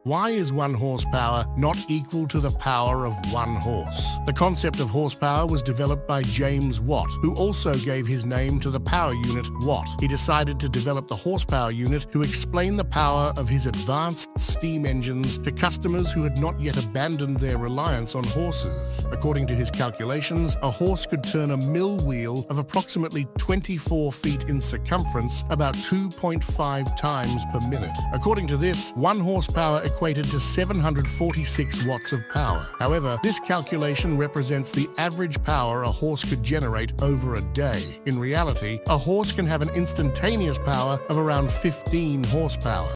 Why is 1 horsepower not equal to the power of 1 horse? The concept of horsepower was developed by James Watt, who also gave his name to the power unit Watt. He decided to develop the horsepower unit to explain the power of his advanced steam engines to customers who had not yet abandoned their reliance on horses. According to his calculations, a horse could turn a mill wheel of approximately 24 feet in circumference about 2.5 times per minute. According to this, 1 horsepower equated to 746 watts of power. However, this calculation represents the average power a horse could generate over a day. In reality, a horse can have an instantaneous power of around 15 horsepower.